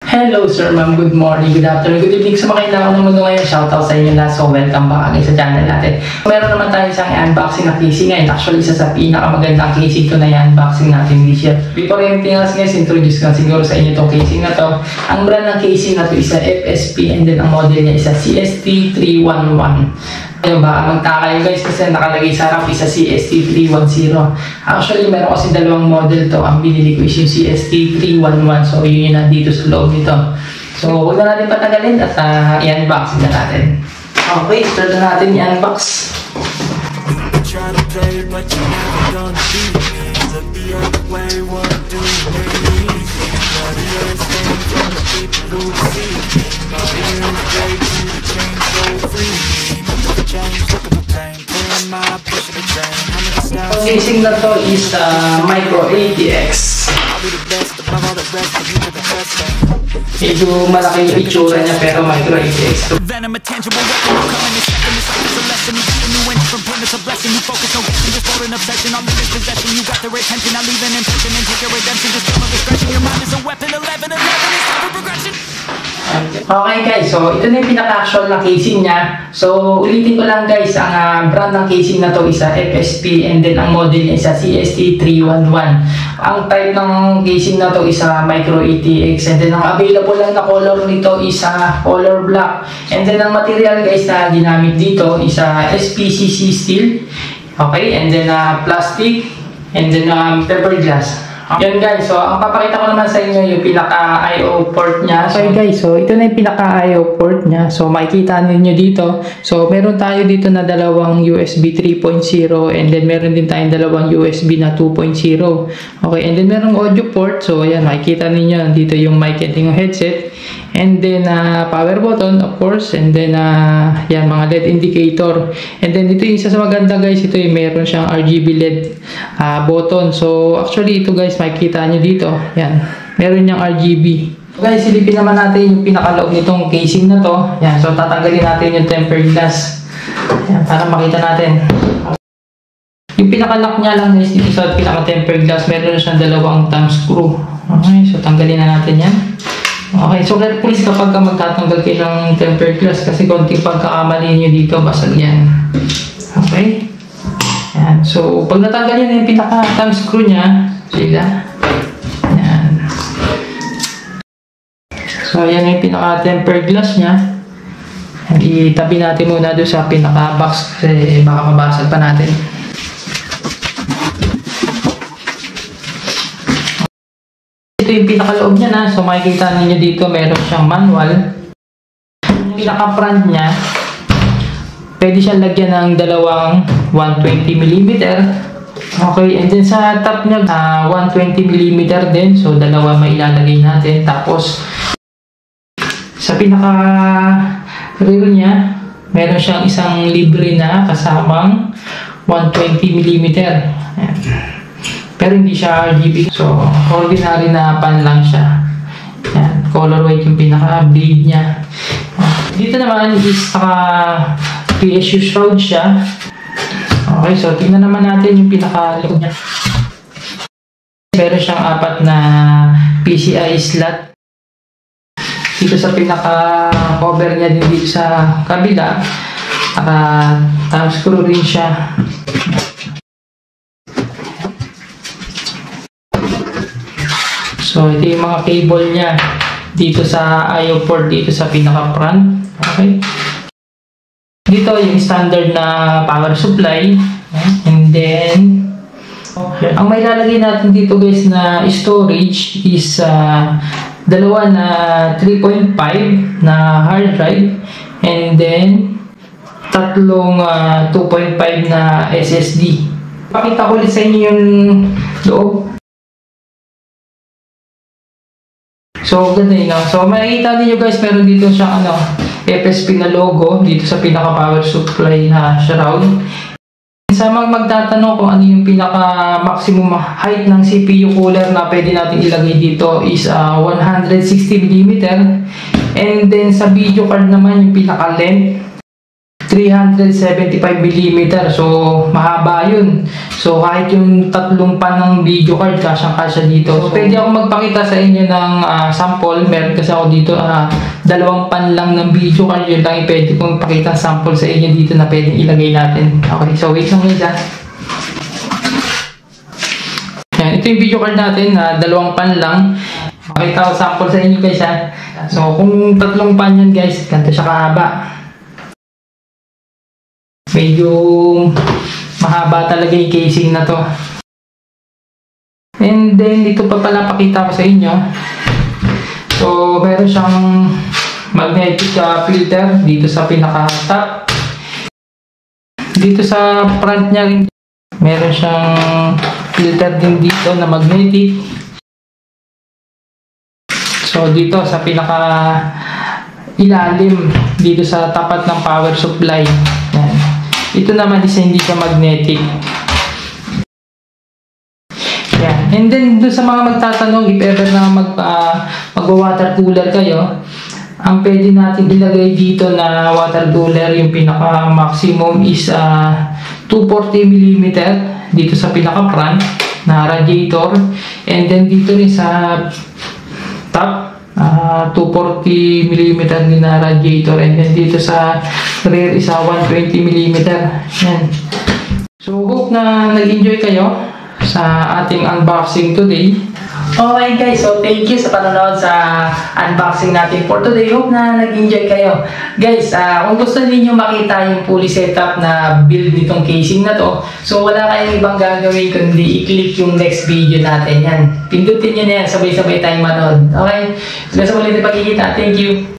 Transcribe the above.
Hello sir, ma'am, good morning, good afternoon, good evening sa mga kailangan ng mundo ngayon. Shoutout sa inyo lahat. So welcome back again sa channel natin. Meron naman tayo isang unboxing na casing ngayon. Actually, isa sa pinakamagandang casing ito na i-unboxing natin this year. Before anything else guys, introduce ko siguro sa inyo itong casing na to. Ang brand ng casing na to is FSP and then ang model niya is CST311. Ayun, baka magtaka kayo guys kasi nakalagay sa harap isa CST310. Actually, meron kasi dalawang model to. Ang binili ko is yung CST311. So, yun yung nandito sa loob nito. So, huwag na natin patagalin at i-unbox na natin. Okay, start na natin i-unbox. Ang casing na to is Micro ATX. Medyo malaki yung itsura niya pero Micro ATX. Okay guys, so ito na yung pinaka-actual na casing niya. So ulitin ko lang guys, ang brand ng casing na to is FSP and then ang model niya is CST311. Ang type ng casing na to is Micro ATX and then ang available lang na color nito is color black. And then ang material guys na ginamit dito is SPCC steel. Okay, and then plastic and then pepper glass. Yan guys, so ang papakita ko naman sa inyo yung pinaka-I/O port niya. Okay guys, so ito na yung pinaka-I/O port niya. So makikita ninyo dito. So meron tayo dito na dalawang USB 3.0 and then meron din tayong dalawang USB na 2.0. Okay, and then merong audio port. So ayan, makikita ninyo dito yung mic and yung headset. And then power button of course, and then yan mga LED indicator. And then dito yung isa sa maganda guys, ito yung meron siyang RGB LED button. So actually ito guys, makikita nyo dito, yan, meron niyang RGB. So guys, silipin naman natin yung pinakaloob nitong casing na to. Yan, so tatanggalin natin yung tempered glass. Yan, para makita natin. Yung pinakalock niya lang guys, dito sa pinaka-tempered glass, meron na siyang dalawang thumb screw. Okay, so tanggalin na natin yan. Okay, so please kapag magtatanggal kayo ng tempered glass kasi konting pagkakamali nyo dito, basag yan. Okay. Yan, so pag natanggal nyo na yung pinaka-thumb screw niya, sila. Yan. So yan yung pinaka-tempered glass niya. Itabi natin muna doon sa pinaka-box kasi baka mabasag pa natin. Ito yung pinakaloob niya na. So makikita ninyo dito meron siyang manual. Yung pinaka-front niya, pwede siyang lagyan ng dalawang 120mm. Okay, and then sa top niya 120mm din. So dalawa may ilalagay natin. Tapos sa pinaka rear niya, meron siyang isang libre na kasamang 120mm. Ayan. Pero hindi siya RGB. So ordinary na pan lang siya. Ayan, color white yung pinaka blade niya. Dito naman is PSU shroud siya. Okay, so tingnan naman natin yung pinaka-look niya. Meron siyang 4 na PCI slot. Dito sa pinaka-cover niya din dito sa kabila. Thumb screw rin siya. So ito yung mga cable niya dito sa I/O port dito sa pinaka-front. Okay. Dito yung standard na power supply. And then ang may lalagay natin dito guys na storage is dalawa na 3.5 na hard drive and then tatlong 2.5 na SSD. Pakita ko ulit sa inyo yung loob. So ganda yun. So makikita niyo guys, meron dito siyang FSP na logo dito sa pinaka power supply na shroud. Sa mga magtatanong kung ano yung pinaka maximum height ng CPU cooler na pwede natin ilagay dito is 160mm. And then sa video card naman yung pinaka length 375mm. So, mahaba yun. So, kahit yung tatlong pan ng video card, kasyang-kasya dito. So, pwede ako magpakita sa inyo ng sample. Meron kasi ako dito, dalawang pan lang ng video card. Yun lang yung pwede kong ipakita sample sa inyo dito na pwede ilagay natin. Okay, so wait lang guys. Yan, ito yung video card natin na dalawang pan lang. Makita ko sample sa inyo guys ha. So, kung tatlong pan yan guys, ganito siya kahaba. Medyo mahaba talaga yung casing na to. And then, dito pa pala pakita ko sa inyo. So, meron siyang magnetic filter dito sa pinaka-top. Dito sa front niya rin, meron siyang filter din dito na magnetic. So, dito sa pinaka ilalim, dito sa tapat ng power supply. Yan. Ito naman is hindi siya magnetic. Yan. And then, doon sa mga magtatanong, if ever na mag-water cooler kayo, ang pwede natin ilagay dito na water cooler, yung pinaka maximum is 240mm dito sa pinaka front na radiator. And then, dito rin sa top, 240mm din na radiator, and then dito sa rear is 120mm. Yan. So, hope na nag-enjoy kayo sa ating unboxing today. Okay guys, so thank you sa panonood sa unboxing natin for today. Hope na nag-enjoy kayo. Guys, kung gusto niyo makita yung fully setup na build nitong casing na to, so wala kayong ibang gagawin kundi i-click yung next video natin. Yan. Pindutin nyo na yan, sabay-sabay tayong manood. Okay? Hanggang sa ulit na pagkikita. Thank you.